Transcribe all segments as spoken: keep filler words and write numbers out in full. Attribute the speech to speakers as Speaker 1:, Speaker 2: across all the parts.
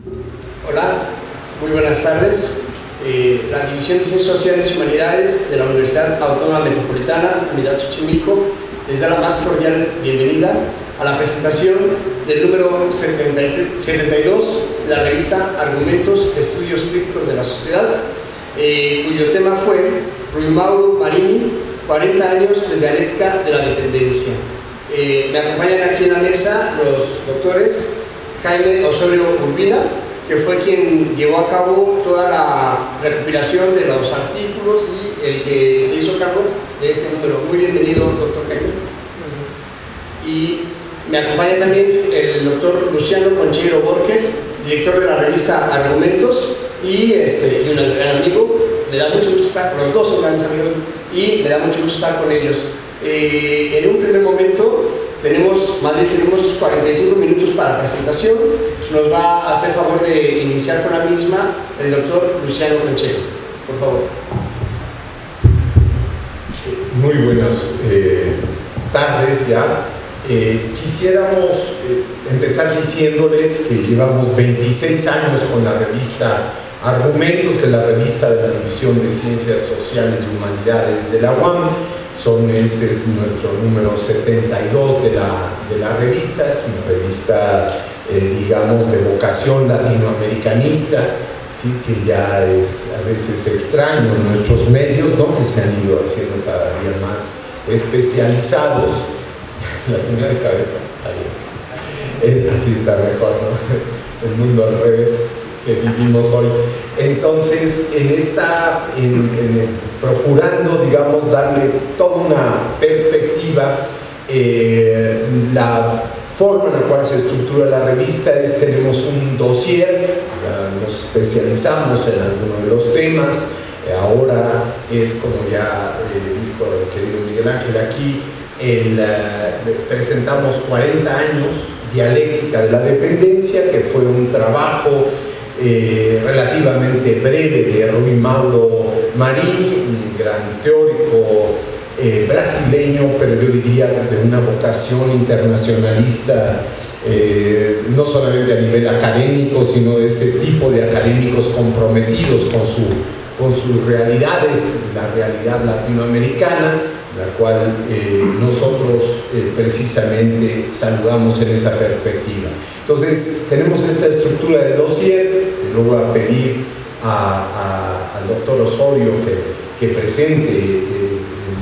Speaker 1: Hola, muy buenas tardes. Eh, la División de Ciencias Sociales y Humanidades de la Universidad Autónoma Metropolitana, Unidad Xochimilco, les da la más cordial bienvenida a la presentación del número setenta y dos de la revista Argumentos, Estudios Críticos de la Sociedad, eh, cuyo tema fue Rui Mauro Marini, cuarenta años de dialéctica de la dependencia. Eh, me acompañan aquí en la mesa los doctores Jaime Osorio Urbina, que fue quien llevó a cabo toda la recopilación de los artículos y el que se hizo cargo de este número. Muy bienvenido, doctor Jaime. Y me acompaña también el doctor Luciano Concheiro Borges, director de la revista Argumentos, y, este, y un gran amigo. Le da mucho gusto estar con los dos, son grandes amigos, y le da mucho gusto estar con ellos. Eh, en un primer momento, tenemos, más bien tenemos cuarenta y cinco minutos para la presentación. Nos va a hacer favor de iniciar con la misma el doctor Luciano Concheiro. Por favor.
Speaker 2: Muy buenas eh, tardes ya. Eh, quisiéramos eh, empezar diciéndoles que llevamos veintiséis años con la revista Argumentos, de la revista de la División de Ciencias Sociales y Humanidades de la U A M. Son, este es nuestro número setenta y dos de la, de la revista. Es una revista, eh, digamos, de vocación latinoamericanista, ¿sí? Que ya es a veces extraño en nuestros medios, ¿no? Que se han ido haciendo cada día más especializados. La tenía de cabeza, ahí. Eh, así está mejor, ¿no? El mundo al revés que vivimos hoy. Entonces, en esta, en, en, procurando, digamos, darle toda una perspectiva, eh, la forma en la cual se estructura la revista es: tenemos un dossier, nos especializamos en algunos de los temas. Ahora es, como ya eh, dijo el querido Miguel Ángel aquí, el, uh, presentamos cuarenta años dialéctica de la dependencia, que fue un trabajo Eh, relativamente breve de Rui Mauro Marini, un gran teórico eh, brasileño, pero yo diría de una vocación internacionalista, eh, no solamente a nivel académico, sino de ese tipo de académicos comprometidos con, su, con sus realidades, la realidad latinoamericana, la cual eh, nosotros eh, precisamente saludamos en esa perspectiva. Entonces, tenemos esta estructura del dossier. Yo voy a pedir a, a, al doctor Osorio que, que presente, eh,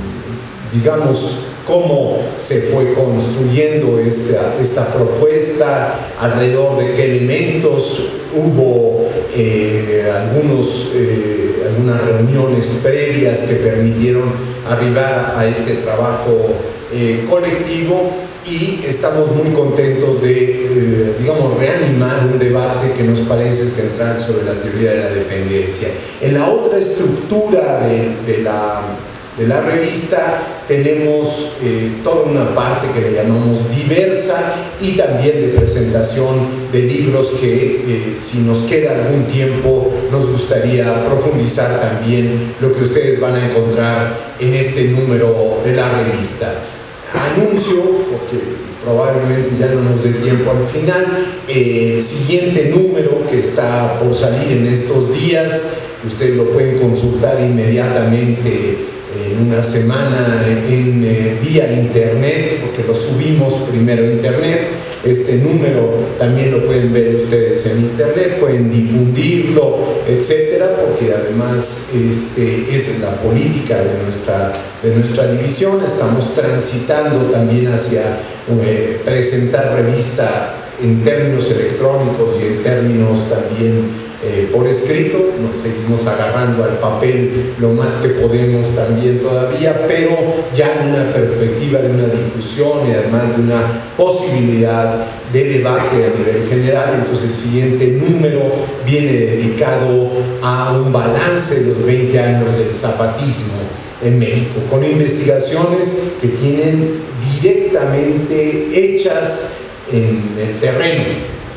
Speaker 2: digamos, cómo se fue construyendo esta, esta propuesta, alrededor de qué elementos hubo, eh, algunos, eh, algunas reuniones previas que permitieron arribar a este trabajo eh, colectivo. Y estamos muy contentos de, eh, digamos, reanimar un debate que nos parece central sobre la teoría de la dependencia. En la otra estructura de, de, la, de la revista tenemos eh, toda una parte que le llamamos diversa, y también de presentación de libros que, eh, si nos queda algún tiempo, nos gustaría profundizar también lo que ustedes van a encontrar en este número de la revista. Anuncio, porque probablemente ya no nos dé tiempo al final, eh, el siguiente número que está por salir en estos días, ustedes lo pueden consultar inmediatamente en una semana en, en vía internet, porque lo subimos primero a internet. Este número también lo pueden ver ustedes en internet, pueden difundirlo, etcétera, porque además este, esa es la política de nuestra, de nuestra división. Estamos transitando también hacia eh, presentar revista en términos electrónicos y en términos también Eh, por escrito. Nos seguimos agarrando al papel lo más que podemos también todavía, pero ya en una perspectiva de una difusión y además de una posibilidad de debate a nivel general. Entonces, el siguiente número viene dedicado a un balance de los veinte años del zapatismo en México, con investigaciones que tienen directamente hechas en el terreno.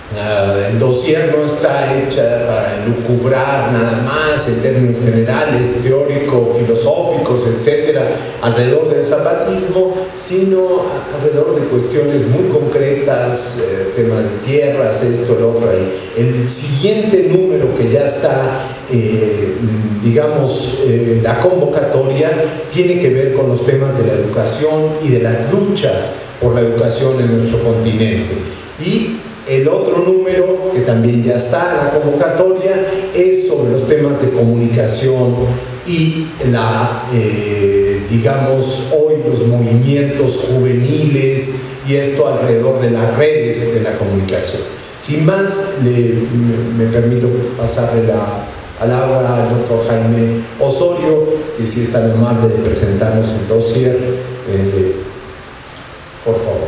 Speaker 2: Uh, el dossier no está hecha para lucubrar nada más en términos generales, teóricos, filosóficos, etcétera, alrededor del zapatismo, sino alrededor de cuestiones muy concretas, eh, tema de tierras, esto, lo otro ahí. El siguiente número que ya está, eh, digamos, eh, la convocatoria, tiene que ver con los temas de la educación y de las luchas por la educación en nuestro continente. Y el otro número, que también ya está en la convocatoria, es sobre los temas de comunicación y la, eh, digamos, hoy los movimientos juveniles y esto alrededor de las redes de la comunicación. Sin más, le, me, me permito pasarle la palabra al doctor Jaime Osorio, que si es tan amable de presentarnos el dossier, eh, por favor.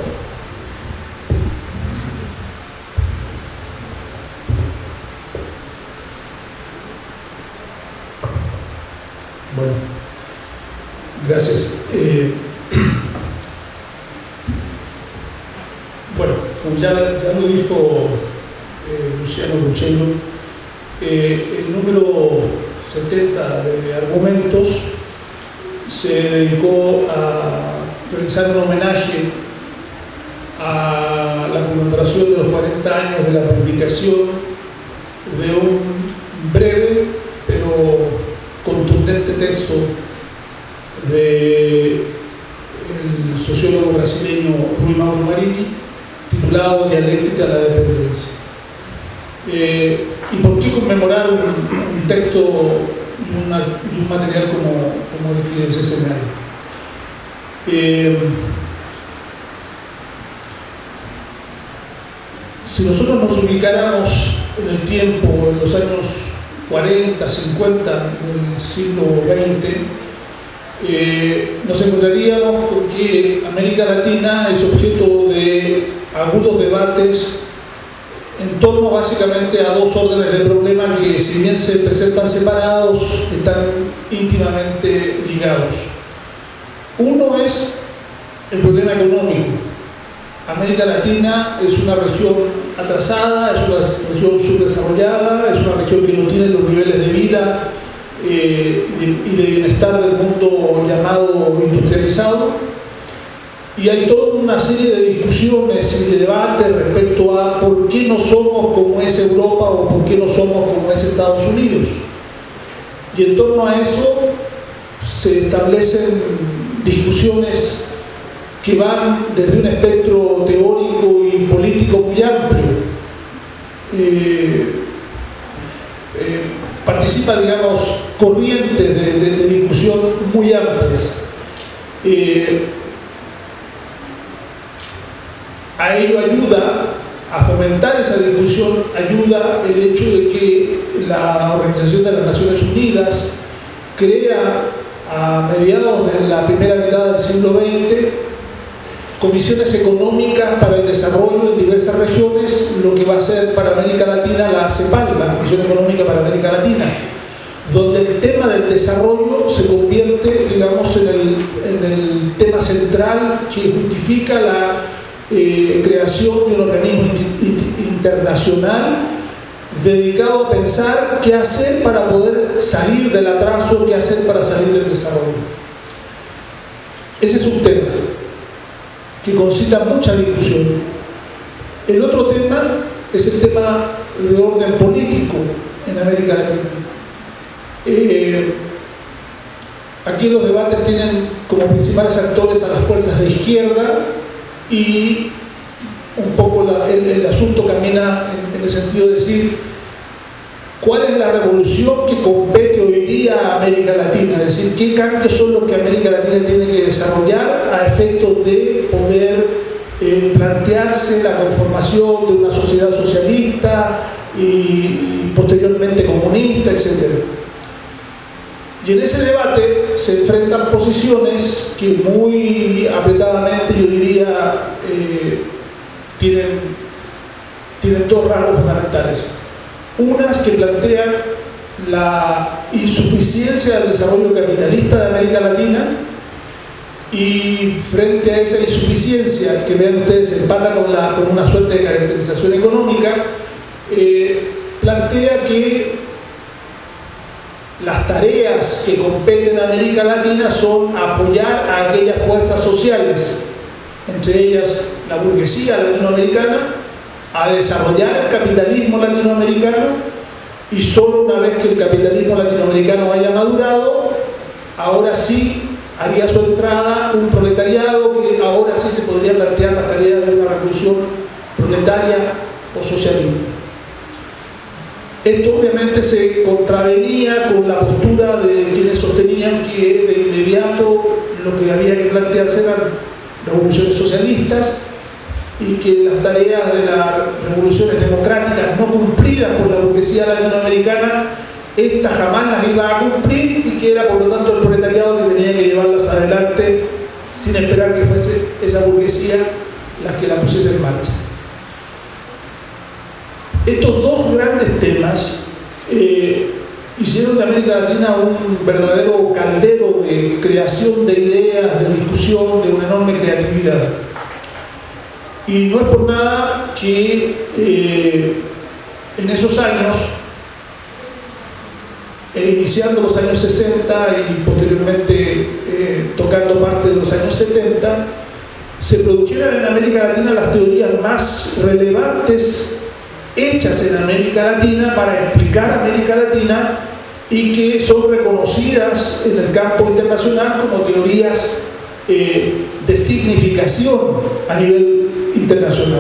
Speaker 3: Bueno, gracias. Eh, bueno, como ya, ya lo dijo eh, Luciano Buccello, eh, el número setenta de argumentos se dedicó a realizar un homenaje a la conmemoración de los cuarenta años de la publicación de un breve pero contundente texto del sociólogo brasileño Rui Mauro Marini, titulado Dialéctica de la Dependencia. Eh, ¿Y por qué conmemorar un, un texto y, una, y un material como, como el que es escenario? Eh, si nosotros nos ubicáramos en el tiempo, en los años cuarenta, cincuenta del siglo veinte, eh, nos encontraríamos con que América Latina es objeto de agudos debates en torno básicamente a dos órdenes de problema que, si bien se presentan separados, están íntimamente ligados. Uno es el problema económico. América Latina es una región atrasada, es una región subdesarrollada, es una región que no tiene los niveles de vida eh, y de bienestar del mundo llamado industrializado. Y hay toda una serie de discusiones y de debates respecto a por qué no somos como es Europa o por qué no somos como es Estados Unidos. Y en torno a eso se establecen discusiones que van desde un espectro teórico y político muy amplio. Eh, eh, participa, digamos, corrientes de, de, de discusión muy amplias. Eh, a ello ayuda, a fomentar esa discusión, ayuda el hecho de que la Organización de las Naciones Unidas crea a mediados de la primera mitad del siglo veinte comisiones económicas para el desarrollo en diversas regiones, lo que va a ser para América Latina la CEPAL, la Comisión Económica para América Latina, donde el tema del desarrollo se convierte, digamos, en el, en el tema central que justifica la eh, creación de un organismo internacional dedicado a pensar qué hacer para poder salir del atraso, qué hacer para salir del desarrollo. Ese es un tema que concita mucha discusión. El otro tema es el tema de orden político en América Latina. Eh, aquí los debates tienen como principales actores a las fuerzas de izquierda y un poco la, el, el asunto camina en, en el sentido de decir cuál es la revolución que compete hoy día a América Latina, es decir, qué cambios son los que América Latina tiene que desarrollar a efectos de poder eh, plantearse la conformación de una sociedad socialista y, y posteriormente comunista, etcétera. Y en ese debate se enfrentan posiciones que muy apretadamente, yo diría, eh, tienen, tienen dos rasgos fundamentales. Unas que plantean la insuficiencia del desarrollo capitalista de América Latina y frente a esa insuficiencia que vean ustedes empata con, la, con una suerte de caracterización económica, eh, plantea que las tareas que competen a América Latina son apoyar a aquellas fuerzas sociales, entre ellas la burguesía latinoamericana, a desarrollar el capitalismo latinoamericano, y solo una vez que el capitalismo latinoamericano haya madurado, ahora sí haría su entrada un proletariado que ahora sí se podría plantear la tarea de una revolución proletaria o socialista. Esto obviamente se contravenía con la postura de quienes sostenían que de inmediato lo que había que plantearse eran revoluciones socialistas y que las tareas de las revoluciones democráticas no cumplidas por la burguesía latinoamericana, esta jamás las iba a cumplir, y que era por lo tanto el proletariado que tenía que llevarlas adelante sin esperar que fuese esa burguesía la que la pusiese en marcha. Estos dos grandes temas eh, hicieron de América Latina un verdadero caldero de creación de ideas, de discusión, de una enorme creatividad. Y no es por nada que eh, en esos años, eh, iniciando los años sesenta y posteriormente eh, tocando parte de los años setenta, se produjeran en América Latina las teorías más relevantes hechas en América Latina para explicar América Latina, y que son reconocidas en el campo internacional como teorías eh, de significación a nivel internacional.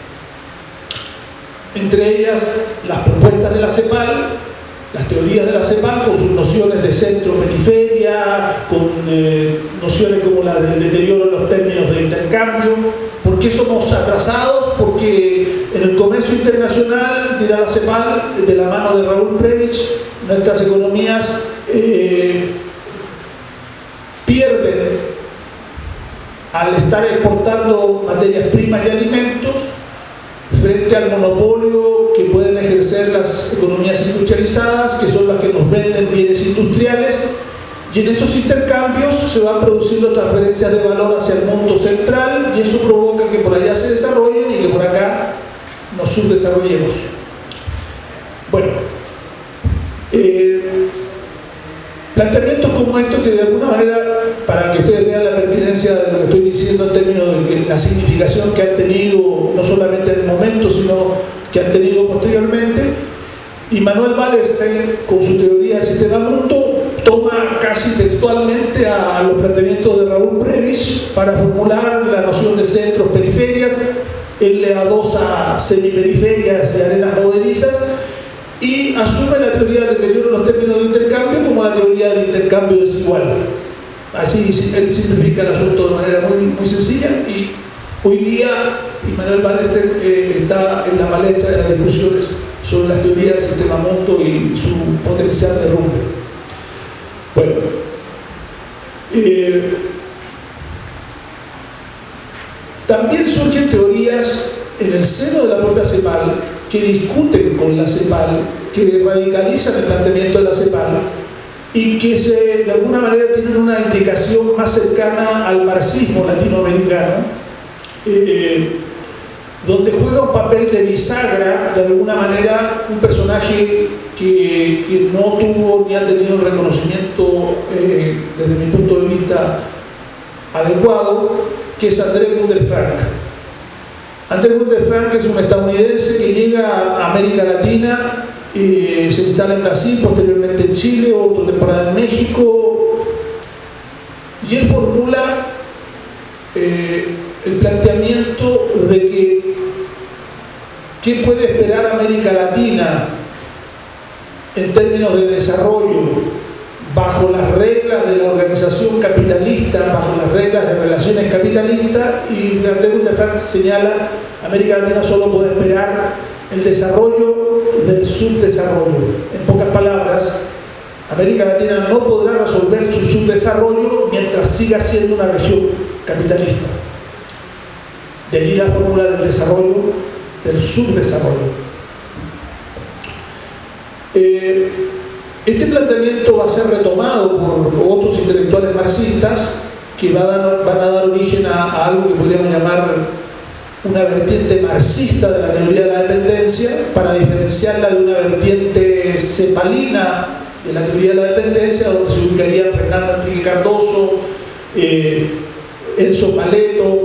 Speaker 3: Entre ellas, las propuestas de la CEPAL, las teorías de la CEPAL con sus nociones de centro-periferia, con eh, nociones como la del deterioro en los términos de intercambio. ¿Por qué somos atrasados? Porque en el comercio internacional, dirá la CEPAL, de la mano de Raúl Prebisch, nuestras economías eh, pierden al estar exportando materias primas y alimentos frente al monopolio que pueden ejercer las economías industrializadas, que son las que nos venden bienes industriales, y en esos intercambios se van produciendo transferencias de valor hacia el mundo central, y eso provoca que por allá se desarrollen y que por acá nos subdesarrollemos. Bueno, eh, planteamientos como estos que de alguna manera, para que ustedes vean la pertinencia de lo que estoy diciendo en términos de que la significación que han tenido, no solamente en el momento, sino que han tenido posteriormente, y Manuel Wallerstein, con su teoría del sistema mundo, toma casi textualmente a los planteamientos de Raúl Prebisch para formular la noción de centros, periferias. Él le adosa semiperiferias y arenas movedizas, y asume la teoría del deterioro en los términos de intercambio como la teoría del intercambio desigual. Así él simplifica el asunto de manera muy, muy sencilla, y hoy día Manuel Wallerstein eh, está en la palestra de las discusiones sobre las teorías del sistema mundo y su potencial derrumbe. Bueno, eh, también surgen teorías en el seno de la propia CEPAL que discuten con la CEPAL, que radicalizan el planteamiento de la CEPAL y que se, de alguna manera tienen una implicación más cercana al marxismo latinoamericano, eh, donde juega un papel de bisagra, de alguna manera, un personaje que, que no tuvo ni ha tenido el reconocimiento, eh, desde mi punto de vista, adecuado, que es André Gundelfrank. André Gundelfrank es un estadounidense que llega a América Latina, eh, se instala en Brasil, posteriormente en Chile, otra temporada en México, y él formula eh, el planteamiento de que ¿qué puede esperar América Latina en términos de desarrollo bajo las reglas de la organización capitalista, bajo las reglas de relaciones capitalistas? Y André Gundelfrank señala: América Latina solo puede esperar el desarrollo del subdesarrollo. En pocas palabras, América Latina no podrá resolver su subdesarrollo mientras siga siendo una región capitalista. De allí la fórmula del desarrollo, del subdesarrollo. Eh, este planteamiento va a ser retomado por otros intelectuales marxistas que va a dar, van a dar origen a, a algo que podríamos llamar una vertiente marxista de la teoría de la dependencia, para diferenciarla de una vertiente cepalina de la teoría de la dependencia, donde se ubicarían Fernando Enrique Cardoso, eh, Enzo Paleto.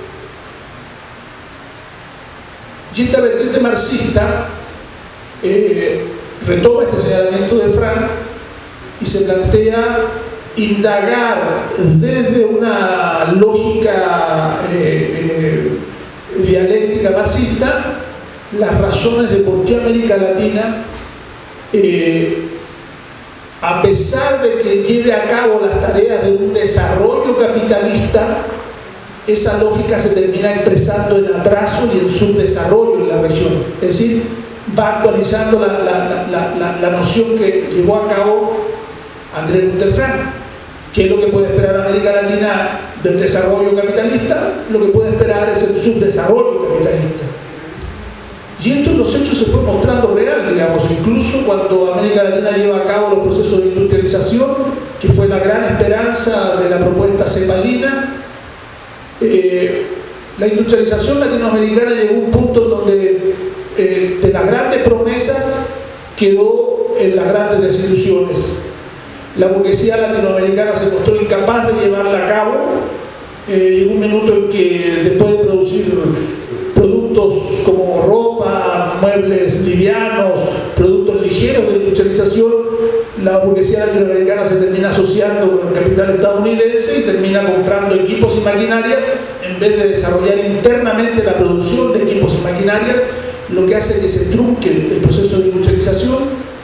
Speaker 3: Y esta vertiente marxista eh, retoma este señalamiento de Frank y se plantea indagar desde una lógica eh, eh, dialéctica marxista las razones de por qué América Latina, eh, a pesar de que lleve a cabo las tareas de un desarrollo capitalista, esa lógica se termina expresando en atraso y en subdesarrollo en la región. Es decir, va actualizando la, la, la, la, la noción que llevó a cabo André Gunther Frank. ¿Qué es lo que puede esperar América Latina del desarrollo capitalista? Lo que puede esperar es el subdesarrollo capitalista. Y esto en los hechos se fue mostrando real, digamos, incluso cuando América Latina lleva a cabo los procesos de industrialización, que fue la gran esperanza de la propuesta cepalina. Eh, la industrialización latinoamericana llegó a un punto donde eh, de las grandes promesas quedó en las grandes desilusiones. La burguesía latinoamericana se mostró incapaz de llevarla a cabo. Eh, llegó un minuto en que después de producir productos como ropa, muebles livianos, productos ligeros de industrialización, la burguesía latinoamericana se termina asociando con el capital estadounidense y termina comprando equipos y maquinarias en vez de desarrollar internamente la producción de equipos y maquinarias, lo que hace que se trunque el proceso de industrialización.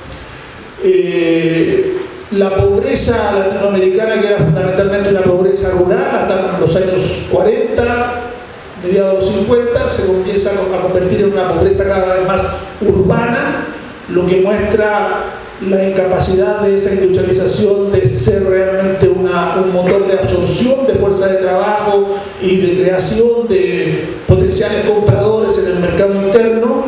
Speaker 3: Eh, la pobreza latinoamericana, que era fundamentalmente una pobreza rural hasta los años cuarenta, mediados de los cincuenta, se comienza a convertir en una pobreza cada vez más urbana, lo que muestra la incapacidad de esa industrialización de ser realmente una, un motor de absorción de fuerza de trabajo y de creación de potenciales compradores en el mercado interno,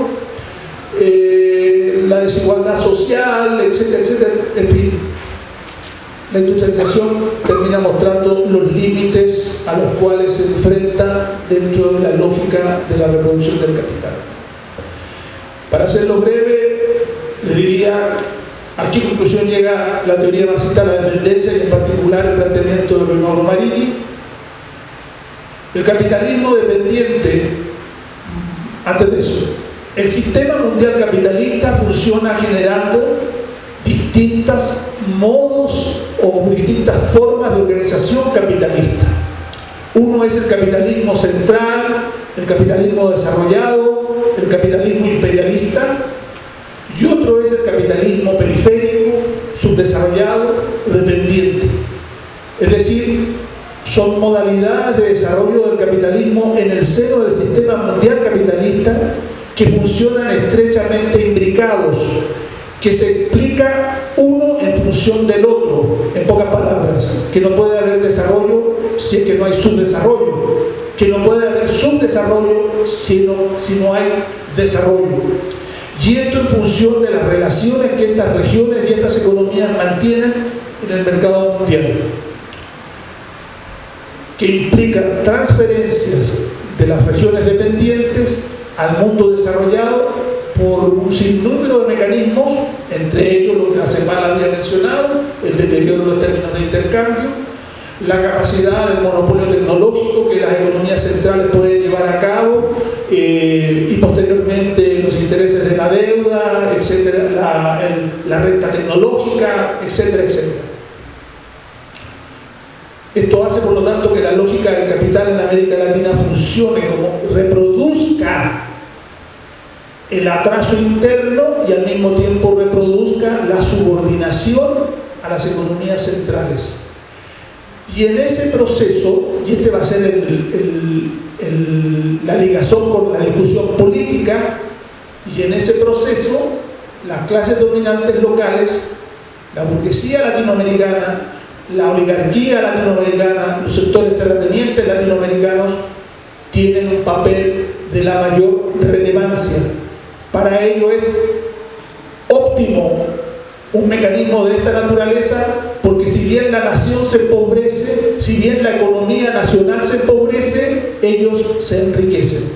Speaker 3: eh, la desigualdad social, etcétera, etcétera. En fin, la industrialización termina mostrando los límites a los cuales se enfrenta dentro de la lógica de la reproducción del capital. Para hacerlo breve, les diría a qué conclusión llega la teoría marxista de la dependencia y en particular el planteamiento de Reinaldo Marini. El capitalismo dependiente, antes de eso, el sistema mundial capitalista funciona generando distintos modos o distintas formas de organización capitalista. Uno es el capitalismo central, el capitalismo desarrollado, el capitalismo imperialista, y otro es el capitalismo periférico, subdesarrollado, dependiente. Es decir, son modalidades de desarrollo del capitalismo en el seno del sistema mundial capitalista que funcionan estrechamente imbricados, que se explica uno en función del otro, en pocas palabras, que no puede haber desarrollo si es que no hay subdesarrollo, que no puede haber subdesarrollo si no, si no hay desarrollo. Y esto en función de las relaciones que estas regiones y estas economías mantienen en el mercado mundial, que implican transferencias de las regiones dependientes al mundo desarrollado por un sinnúmero de mecanismos, entre ellos lo que la CEPAL había mencionado, el deterioro de los términos de intercambio, la capacidad del monopolio tecnológico que las economías centrales pueden llevar a cabo, eh, y posteriormente los intereses de la deuda, etcétera, la, el, la renta tecnológica, etcétera, etcétera. Esto hace, por lo tanto, que la lógica del capital en América Latina funcione como reproduzca el atraso interno y al mismo tiempo reproduzca la subordinación a las economías centrales. Y en ese proceso, y este va a ser el, el, el, la ligación con la discusión política, y en ese proceso las clases dominantes locales, la burguesía latinoamericana, la oligarquía latinoamericana, los sectores terratenientes latinoamericanos tienen un papel de la mayor relevancia. Para ello es óptimo un mecanismo de esta naturaleza, porque si bien la nación se empobrece, si bien la economía nacional se empobrece, ellos se enriquecen.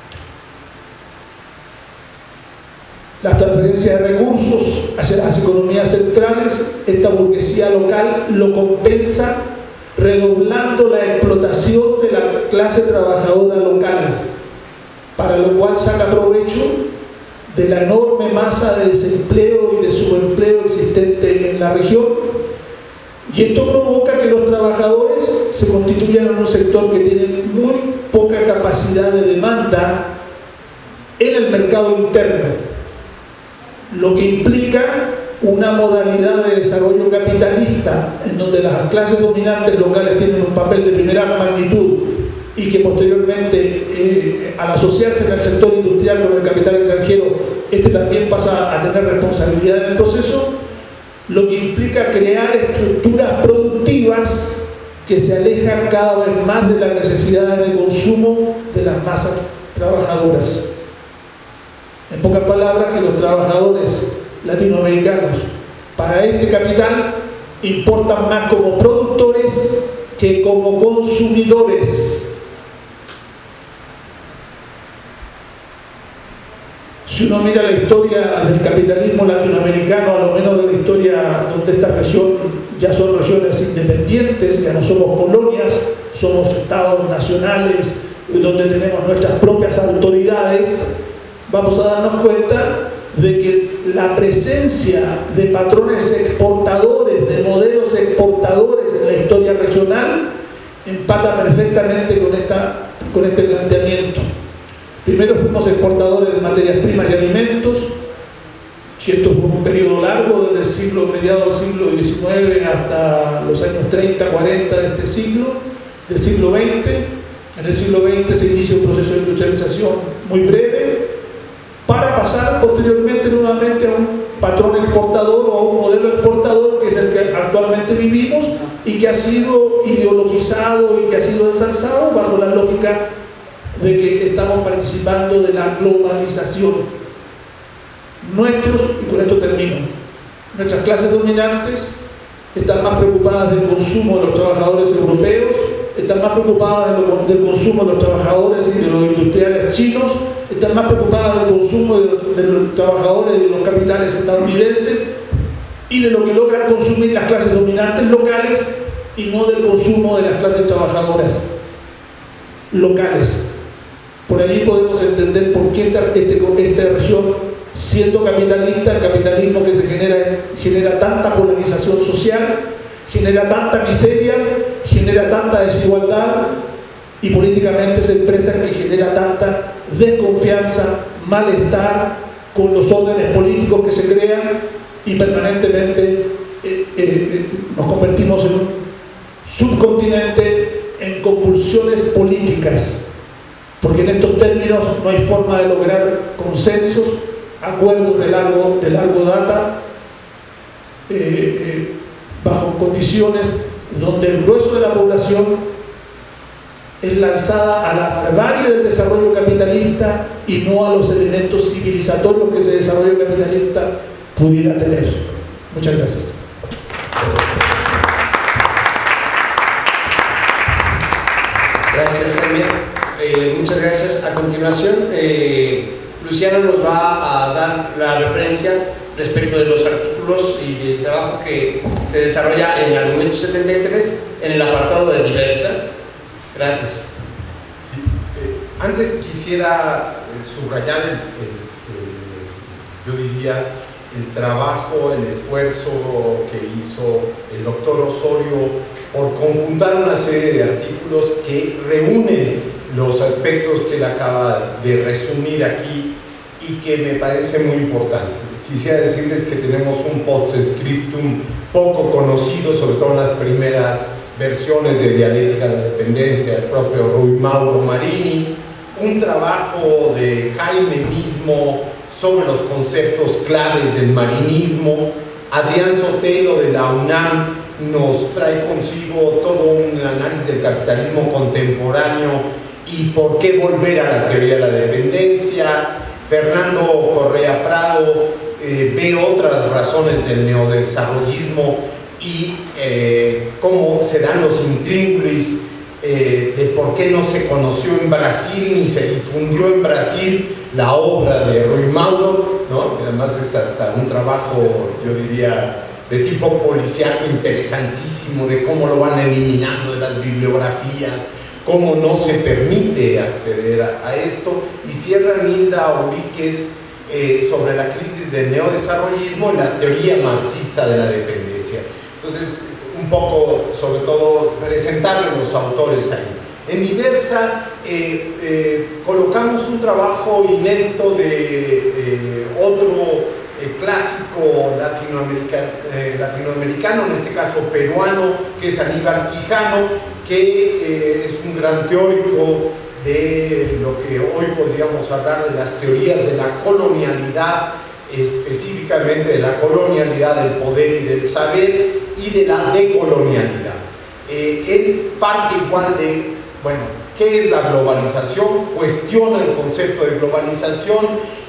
Speaker 3: Las transferencias de recursos hacia las economías centrales, esta burguesía local lo compensa redoblando la explotación de la clase trabajadora local, para lo cual saca provecho de la enorme masa de desempleo y de subempleo existente en la región, y esto provoca que los trabajadores se constituyan en un sector que tiene muy poca capacidad de demanda en el mercado interno, lo que implica una modalidad de desarrollo capitalista en donde las clases dominantes locales tienen un papel de primera magnitud y que posteriormente, eh, al asociarse en el sector industrial con el capital extranjero, este también pasa a tener responsabilidad en el proceso, lo que implica crear estructuras productivas que se alejan cada vez más de las necesidades de consumo de las masas trabajadoras. En pocas palabras, que los trabajadores latinoamericanos para este capital importan más como productores que como consumidores. Si uno mira la historia del capitalismo latinoamericano, a lo menos de la historia donde esta región ya son regiones independientes, ya no somos colonias, somos estados nacionales donde tenemos nuestras propias autoridades, vamos a darnos cuenta de que la presencia de patrones exportadores, de modelos exportadores en la historia regional, empata perfectamente con, esta, con este planteamiento. Primero fuimos exportadores de materias primas y alimentos, y esto fue un periodo largo, desde el siglo, mediados del siglo diecinueve hasta los años treinta, cuarenta de este siglo, del siglo veinte. En el siglo veinte se inicia un proceso de industrialización muy breve, para pasar posteriormente nuevamente a un patrón exportador o a un modelo exportador, que es el que actualmente vivimos y que ha sido ideologizado y que ha sido ensalzado bajo la lógica de que estamos participando de la globalización. Nuestros, y con esto termino, nuestras clases dominantes están más preocupadas del consumo de los trabajadores europeos, están más preocupadas de lo, del consumo de los trabajadores y de los industriales chinos, están más preocupadas del consumo de los, de los trabajadores y de los capitales estadounidenses y de lo que logran consumir las clases dominantes locales y no del consumo de las clases trabajadoras locales. Por allí podemos entender por qué esta, este, esta región, siendo capitalista, el capitalismo que se genera, genera tanta polarización social, genera tanta miseria, genera tanta desigualdad y políticamente se expresa que genera tanta desconfianza, malestar con los órdenes políticos que se crean y permanentemente eh, eh, nos convertimos en un subcontinente en convulsiones políticas, porque en estos términos no hay forma de lograr consensos, acuerdos de largo, de largo data, eh, eh, bajo condiciones donde el grueso de la población es lanzada a la barbarie del desarrollo capitalista y no a los elementos civilizatorios que ese desarrollo capitalista pudiera tener. Muchas gracias.
Speaker 1: Gracias, Jaime. Eh, muchas gracias. A continuación, eh, Luciano nos va a dar la referencia respecto de los artículos y del trabajo que se desarrolla en el argumento setenta y tres en el apartado de diversa. Gracias.
Speaker 2: Sí, eh, antes quisiera eh, subrayar el, el, el, yo diría el trabajo, el esfuerzo que hizo el doctor Osorio por conjuntar una serie de artículos que reúnen los aspectos que él acaba de resumir aquí y que me parecen muy importantes. Quisiera decirles que tenemos un postscriptum poco conocido, sobre todo en las primeras versiones de Dialéctica de la Dependencia, el propio Rui Mauro Marini, un trabajo de Jaime mismo sobre los conceptos claves del marinismo. Adrián Sotelo de la UNAM nos trae consigo todo un análisis del capitalismo contemporáneo y por qué volver a la teoría de la dependencia. Fernando Correa Prado eh, ve otras razones del neodesarrollismo y eh, cómo se dan los intríngulis eh, de por qué no se conoció en Brasil ni se difundió en Brasil la obra de Rui Mauro, ¿no? Que además es hasta un trabajo, yo diría, de tipo policíaco interesantísimo, de cómo lo van eliminando de las bibliografías, cómo no se permite acceder a, a esto, y cierra Nilda Uríquez eh, sobre la crisis del neodesarrollismo y la teoría marxista de la dependencia. Entonces, un poco, sobre todo, presentarle los autores ahí. En Diversa eh, eh, colocamos un trabajo inédito de eh, otro eh, clásico latinoamericano, eh, latinoamericano, en este caso peruano, que es Aníbal Quijano, que eh, es un gran teórico de lo que hoy podríamos hablar de las teorías de la colonialidad, específicamente de la colonialidad del poder y del saber, y de la decolonialidad. Eh, él parte igual de, bueno, ¿qué es la globalización? Cuestiona el concepto de globalización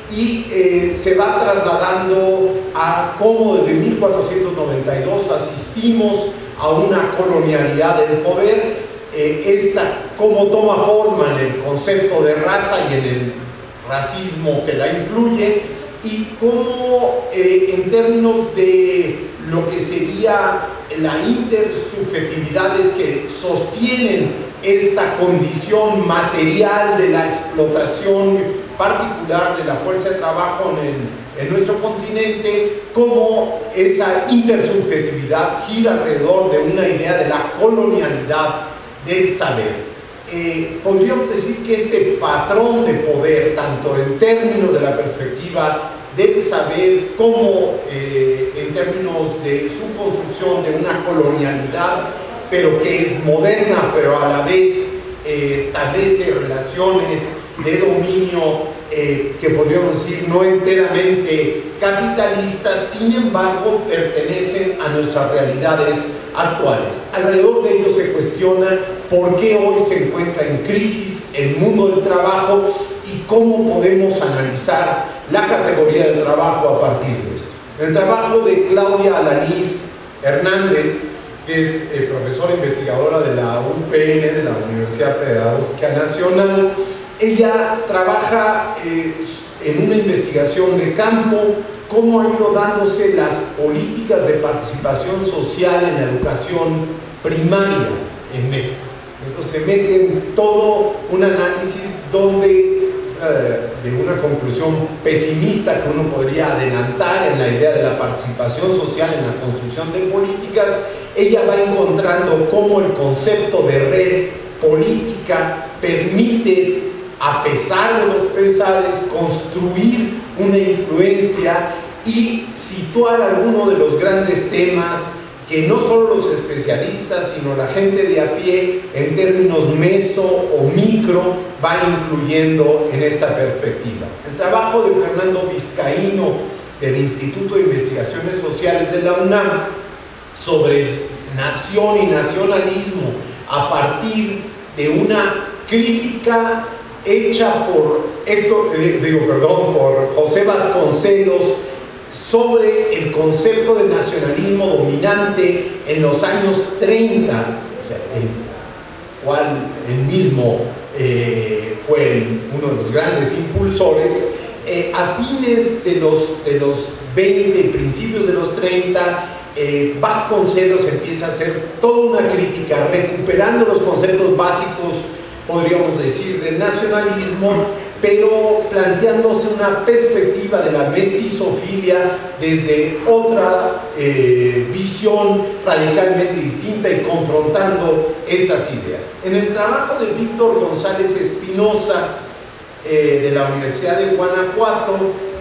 Speaker 2: y eh, se va trasladando a cómo desde mil cuatrocientos noventa y dos asistimos a una colonialidad del poder, eh, esta cómo toma forma en el concepto de raza y en el racismo que la incluye, y cómo eh, en términos de lo que sería la intersubjetividades que sostienen esta condición material de la explotación particular de la fuerza de trabajo en, el, en nuestro continente, cómo esa intersubjetividad gira alrededor de una idea de la colonialidad del saber. Eh, podríamos decir que este patrón de poder, tanto en términos de la perspectiva del saber como eh, en términos de su construcción de una colonialidad, pero que es moderna, pero a la vez eh, establece relaciones de dominio eh, que podríamos decir no enteramente capitalistas, sin embargo pertenecen a nuestras realidades actuales. Alrededor de ello se cuestiona por qué hoy se encuentra en crisis el mundo del trabajo y cómo podemos analizar la categoría del trabajo a partir de esto. El trabajo de Claudia Alanís Hernández, que es eh, profesora investigadora de la U P N, de la Universidad Pedagógica Nacional, ella trabaja eh, en una investigación de campo, cómo han ido dándose las políticas de participación social en la educación primaria en México. Entonces se mete en todo un análisis donde de una conclusión pesimista que uno podría adelantar en la idea de la participación social en la construcción de políticas, ella va encontrando cómo el concepto de red política permite, a pesar de los pesares, construir una influencia y situar algunos de los grandes temas que no solo los especialistas, sino la gente de a pie, en términos meso o micro, va incluyendo en esta perspectiva. El trabajo de Fernando Vizcaíno, del Instituto de Investigaciones Sociales de la UNAM, sobre nación y nacionalismo, a partir de una crítica hecha por, Héctor, eh, digo, perdón, por José Vasconcelos, sobre el concepto de nacionalismo dominante en los años treinta, o sea, el cual él mismo eh, fue el, uno de los grandes impulsores. Eh, a fines de los, de los veinte, principios de los treinta, eh, Vasconcelos empieza a hacer toda una crítica, recuperando los conceptos básicos, podríamos decir, del nacionalismo, pero planteándose una perspectiva de la mestizofilia desde otra eh, visión radicalmente distinta y confrontando estas ideas. En el trabajo de Víctor González Espinosa, eh, de la Universidad de Guanajuato,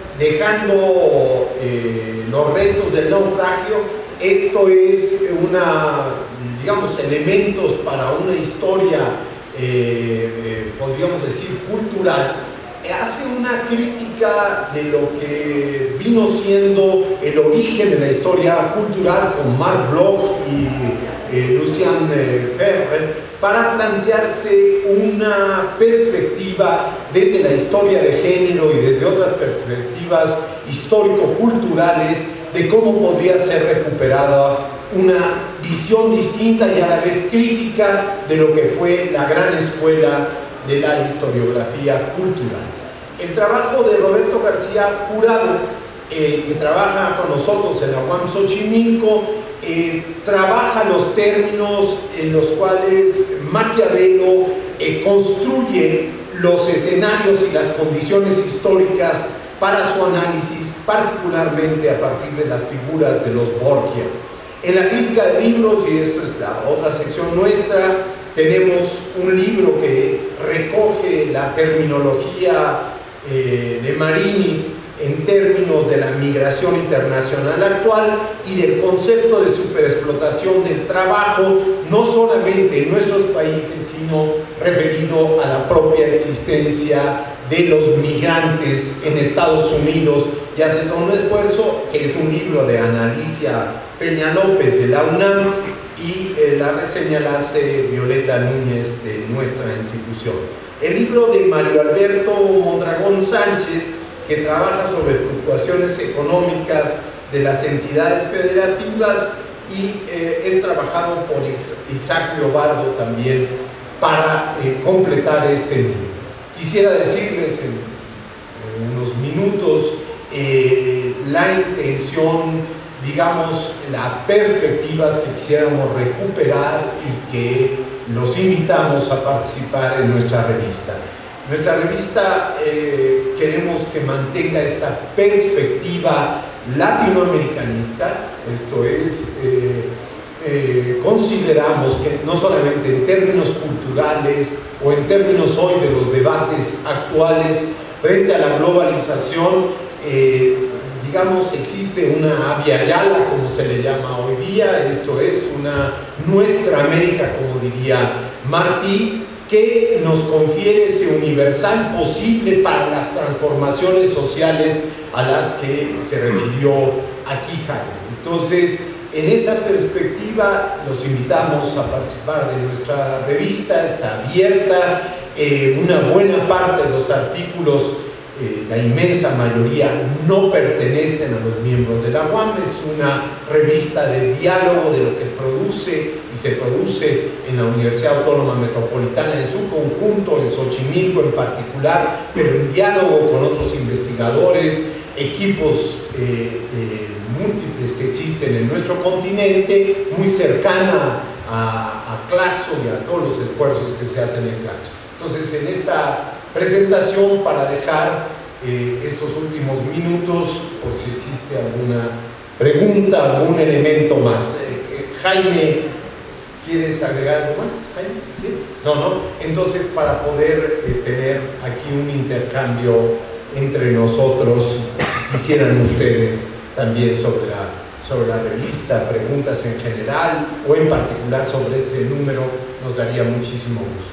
Speaker 2: dejando eh, los restos del naufragio, esto es una, digamos, elementos para una historia, eh, eh, podríamos decir, cultural. Hace una crítica de lo que vino siendo el origen de la historia cultural con Marc Bloch y eh, Lucien eh, Febvre, para plantearse una perspectiva desde la historia de género y desde otras perspectivas histórico-culturales de cómo podría ser recuperada una visión distinta y a la vez crítica de lo que fue la gran escuela de la historiografía cultural. El trabajo de Roberto García Jurado, eh, que trabaja con nosotros en la U A M Xochimilco, eh, trabaja los términos en los cuales Maquiavelo eh, construye los escenarios y las condiciones históricas para su análisis, particularmente a partir de las figuras de los Borgia. En la crítica de libros, y esto es la otra sección nuestra, tenemos un libro que recoge la terminología eh, de Marini en términos de la migración internacional actual y del concepto de superexplotación del trabajo, no solamente en nuestros países, sino referido a la propia existencia de los migrantes en Estados Unidos, y hace todo un esfuerzo, que es un libro de Ana Alicia Peña López de la UNAM, y eh, la reseña la hace Violeta Núñez de nuestra institución. El libro de Mario Alberto Mondragón Sánchez, que trabaja sobre fluctuaciones económicas de las entidades federativas, y eh, es trabajado por Isaac Leobardo también para eh, completar este libro. Quisiera decirles en, en unos minutos eh, la intención, digamos, las perspectivas que quisiéramos recuperar y que los invitamos a participar en nuestra revista. Nuestra revista eh, queremos que mantenga esta perspectiva latinoamericanista, esto es, eh, eh, consideramos que no solamente en términos culturales o en términos hoy de los debates actuales frente a la globalización, eh, digamos, existe una Avia Yala, como se le llama hoy día, esto es una Nuestra América, como diría Martí, que nos confiere ese universal posible para las transformaciones sociales a las que se refirió aquí Jaime. Entonces, en esa perspectiva, los invitamos a participar de nuestra revista, está abierta, eh, una buena parte de los artículos, eh, la inmensa mayoría, no pertenecen a los miembros de la U A M, es una revista de diálogo de lo que produce y se produce en la Universidad Autónoma Metropolitana en su conjunto, en Xochimilco en particular, pero en diálogo con otros investigadores, equipos eh, eh, múltiples que existen en nuestro continente, muy cercana a, a Claxo y a todos los esfuerzos que se hacen en Claxo. Entonces, en esta presentación, para dejar eh, estos últimos minutos, por si existe alguna pregunta, algún elemento más. Eh, Jaime, ¿quieres agregar algo más, Jaime? ¿Sí? No, no. Entonces, para poder eh, tener aquí un intercambio entre nosotros, si quisieran ustedes también sobre la, sobre la revista, preguntas en general o en particular sobre este número, nos daría muchísimo gusto.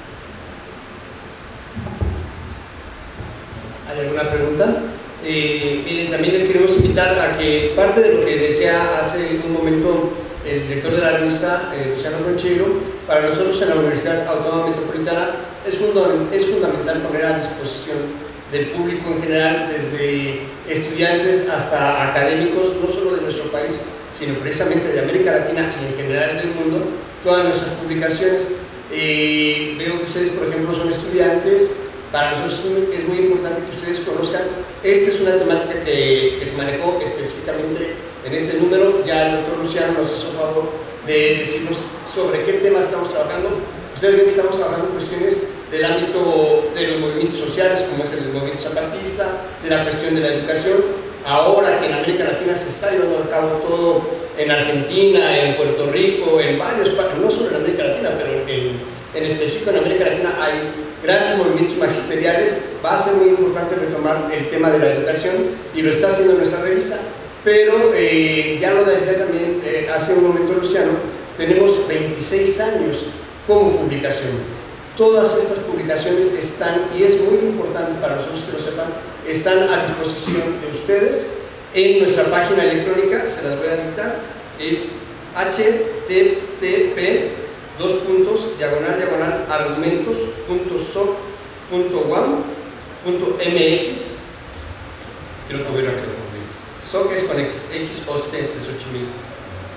Speaker 1: ¿Hay alguna pregunta? Eh, miren, también les queremos invitar a que parte de lo que decía hace un momento el director de la revista, eh, Luciano Conchero, para nosotros en la Universidad Autónoma Metropolitana es, fundament es fundamental poner a disposición del público en general, desde estudiantes hasta académicos, no solo de nuestro país, sino precisamente de América Latina y en general del mundo, todas nuestras publicaciones. Eh, veo que ustedes, por ejemplo, son estudiantes. Para nosotros es muy importante que ustedes conozcan. Esta es una temática que, que se manejó específicamente en este número. Ya el doctor Luciano nos hizo favor de decirnos sobre qué temas estamos trabajando. Ustedes ven que estamos trabajando cuestiones del ámbito de los movimientos sociales, como es el movimiento zapatista, de la cuestión de la educación. Ahora que en América Latina se está llevando a cabo todo, en Argentina, en Puerto Rico, en varios países, no solo en América Latina, pero en, en específico en América Latina hay grandes movimientos magisteriales. Va a ser muy importante retomar el tema de la educación y lo está haciendo nuestra revista, pero eh, ya lo decía también eh, hace un momento Luciano, tenemos veintiséis años como publicación. Todas estas publicaciones están, y es muy importante para nosotros que lo sepan, están a disposición de ustedes en nuestra página electrónica. Se las voy a dictar, es h t t p dos puntos diagonal diagonal argumentos punto soc punto uam punto m x. Creo que voy a repetir. Soc es con X, X o C de Xochimilco.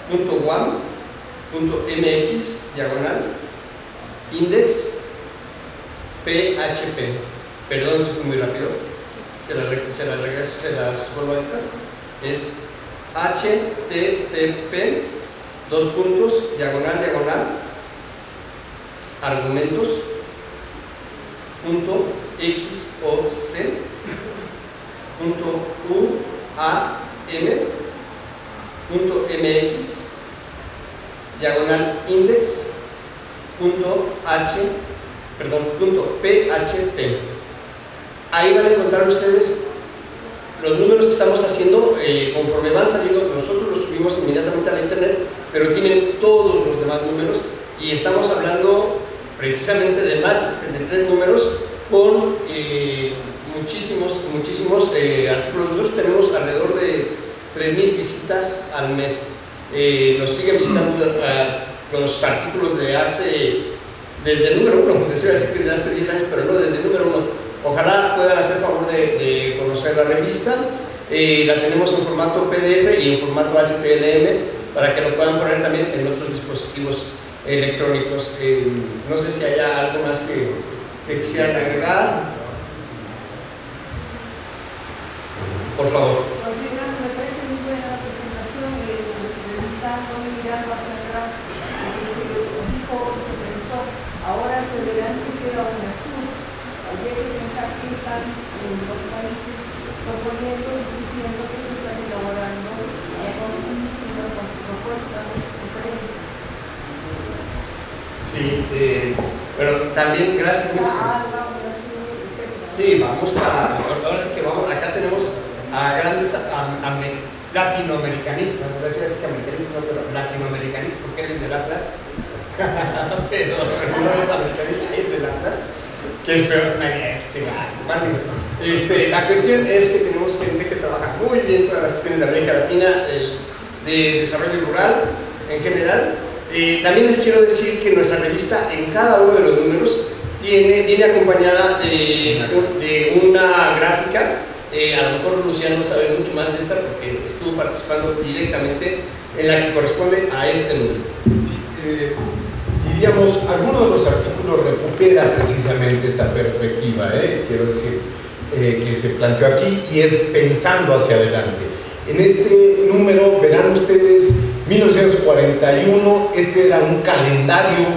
Speaker 1: punto guam punto mx diagonal index P H P. Perdón si fue muy rápido, se las, se las regreso, se las vuelvo a editar. Es H T T P dos puntos diagonal diagonal argumentos punto X O C punto U A M punto M X diagonal index punto H perdón punto P H P. Ahí van a encontrar ustedes los números que estamos haciendo. Eh, conforme van saliendo, nosotros los subimos inmediatamente a la internet, pero tienen todos los demás números, y estamos hablando precisamente de más de setenta y tres números con eh, muchísimos, muchísimos eh, artículos. Nosotros tenemos alrededor de tres mil visitas al mes. Eh, nos siguen visitando uh, los artículos de hace, desde el número uno, desde hace diez años, pero no desde el número uno. Ojalá puedan hacer favor de, de conocer la revista. Eh, la tenemos en formato P D F y en formato H T M L para que lo puedan poner también en otros dispositivos electrónicos. Eh, no sé si haya algo más que, que quisieran agregar. Por favor.
Speaker 4: Me parece muy buena la presentación, revisando y mirando hacia atrás, que se dijo, que se pensó, ahora se verán que queda un azul. Habría que pensar que están en los países proponiendo y diciendo que se están elaborando una propuesta diferente.
Speaker 1: Sí, eh, pero también gracias.
Speaker 4: Ah, vamos, así,
Speaker 1: sí, vamos para, ahora sí que vamos, acá tenemos a grandes a, a, a, latinoamericanistas, no voy a decir así que americanistas, no, pero latinoamericanistas, porque eres del Atlas, pero no es americanista, es del Atlas, que es peor, sí, bueno, este, la cuestión es que tenemos gente que trabaja muy bien todas las cuestiones de América Latina, el, de desarrollo rural en general. Eh, también les quiero decir que nuestra revista en cada uno de los números tiene, viene acompañada de, de una gráfica. Eh, a lo mejor Luciano sabe mucho más de esta porque estuvo participando directamente en la que corresponde a este número.
Speaker 2: Sí, eh, diríamos, algunos de los artículos recupera precisamente esta perspectiva, ¿eh? quiero decir, eh, que se planteó aquí, y es pensando hacia adelante. En este número verán ustedes mil novecientos cuarenta y uno, este era un calendario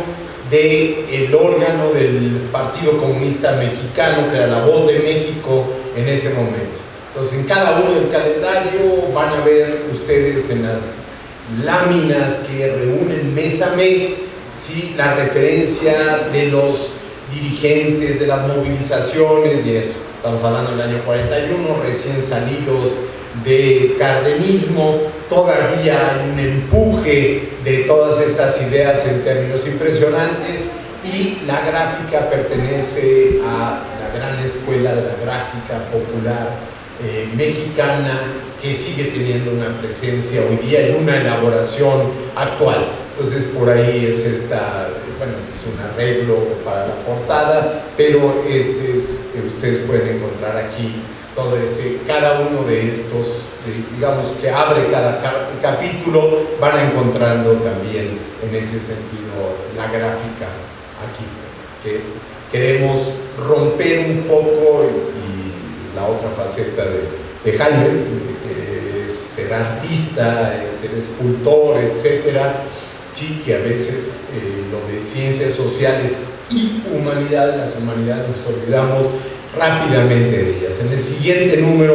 Speaker 2: del órgano del Partido Comunista Mexicano, que era La Voz de México en ese momento. Entonces, en cada uno del calendario van a ver ustedes en las láminas que reúnen mes a mes, ¿sí?, la referencia de los dirigentes, de las movilizaciones y eso. Estamos hablando del año cuarenta y uno, recién salidos de cardenismo, todavía un empuje de todas estas ideas en términos impresionantes, y la gráfica pertenece a la gran escuela de la gráfica popular eh, mexicana, que sigue teniendo una presencia hoy día y una elaboración actual. Entonces por ahí es esta, bueno, es un arreglo para la portada, pero este es, ustedes pueden encontrar aquí todo ese, cada uno de estos, digamos, que abre cada capítulo, van encontrando también en ese sentido la gráfica aquí, que queremos romper un poco, y es la otra faceta de, de Jaime, que es ser artista, es ser escultor, etcétera. Sí, que a veces eh, lo de ciencias sociales y humanidades, las humanidades nos olvidamos rápidamente de ellas. En el siguiente número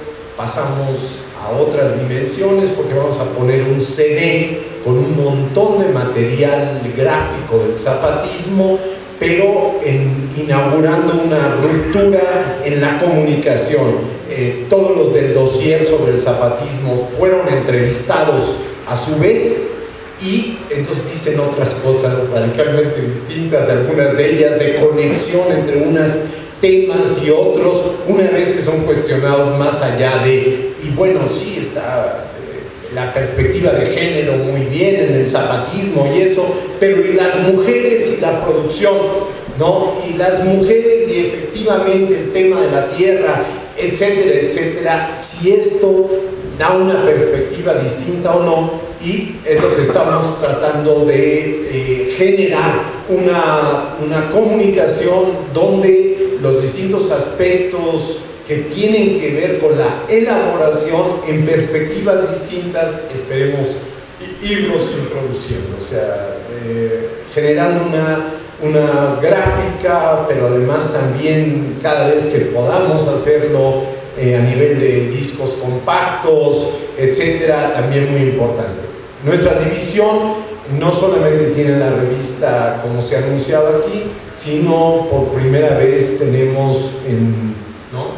Speaker 2: pasamos a otras dimensiones, porque vamos a poner un C D con un montón de material gráfico del zapatismo, pero en, inaugurando una ruptura en la comunicación. Eh, todos los del dossier sobre el zapatismo fueron entrevistados a su vez, y entonces dicen otras cosas radicalmente distintas, algunas de ellas de conexión entre unos temas y otros, una vez que son cuestionados más allá de, y bueno, sí está eh, la perspectiva de género muy bien en el zapatismo y eso, pero y las mujeres y la producción, ¿no? Y las mujeres y efectivamente el tema de la tierra, etcétera, etcétera. Si esto da una perspectiva distinta o no, y es lo que estamos tratando de eh, generar una, una comunicación donde los distintos aspectos que tienen que ver con la elaboración en perspectivas distintas, esperemos irlos introduciendo, o sea, eh, generando una, una gráfica, pero además también cada vez que podamos hacerlo eh, a nivel de discos compactos, etcétera, también muy importante. Nuestra división no solamente tiene la revista como se ha anunciado aquí, sino por primera vez tenemos en, ¿no?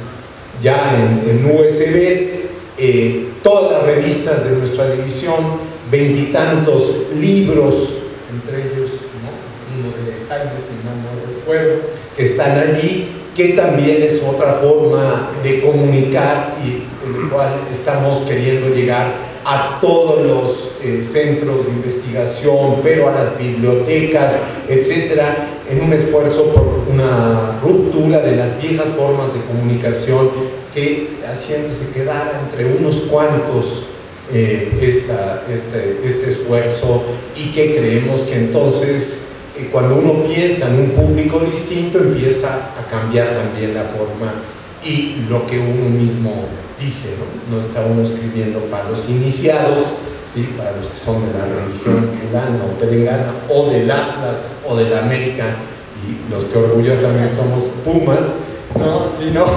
Speaker 2: ya en, en U S Bs eh, todas las revistas de nuestra división, veintitantos libros, entre ellos ¿no? uno de Jaime, si mal no recuerdo, que están allí, que también es otra forma de comunicar y en el cual estamos queriendo llegar a todos los eh, centros de investigación, pero a las bibliotecas, etcétera, en un esfuerzo por una ruptura de las viejas formas de comunicación que hacían que se quedara entre unos cuantos eh, esta, este, este esfuerzo, y que creemos que entonces eh, cuando uno piensa en un público distinto empieza a cambiar también la forma y lo que uno mismo dice, ¿no? No está uno escribiendo para los iniciados, ¿sí? Para los que son de la religión fulana o perengana, o del Atlas o de la América, y los que orgullosamente somos Pumas, ¿no? Sino,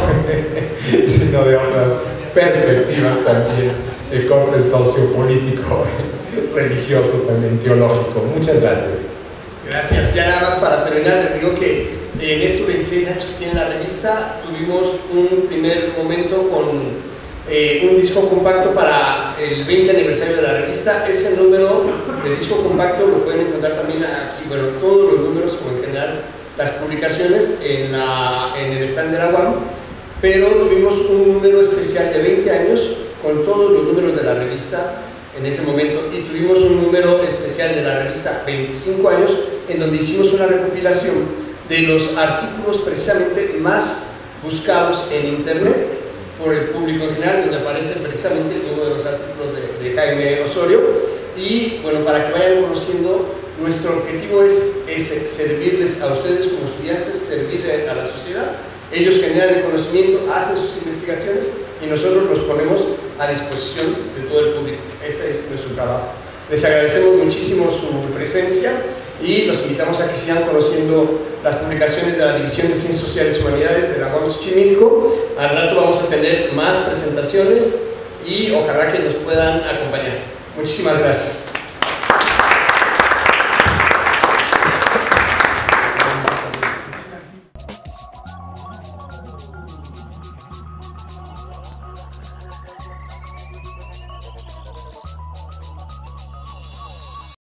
Speaker 2: sino de otras perspectivas también, de corte sociopolítico, religioso, también teológico. Muchas gracias.
Speaker 1: Gracias. Ya nada más para terminar, les digo que en estos veintiséis años que tiene la revista, tuvimos un primer momento con eh, un disco compacto para el veinte aniversario de la revista. Ese número de disco compacto lo pueden encontrar también aquí, bueno, todos los números, como en general las publicaciones, en, la, en el stand de la U A M, pero tuvimos un número especial de veinte años con todos los números de la revista en ese momento, y tuvimos un número especial de la revista veinticinco años, en donde hicimos una recopilación de los artículos precisamente más buscados en internet por el público en general, donde aparece precisamente uno de los artículos de, de Jaime Osorio. Y bueno, para que vayan conociendo, nuestro objetivo es, es servirles a ustedes como estudiantes, servirle a la sociedad. Ellos generan el conocimiento, hacen sus investigaciones y nosotros los ponemos a disposición de todo el público. Ese es nuestro trabajo. Les agradecemos muchísimo su presencia y los invitamos a que sigan conociendo las publicaciones de la División de Ciencias Sociales y Humanidades de la U A M Xochimilco. Al rato vamos a tener más presentaciones y ojalá que nos puedan acompañar. Muchísimas gracias.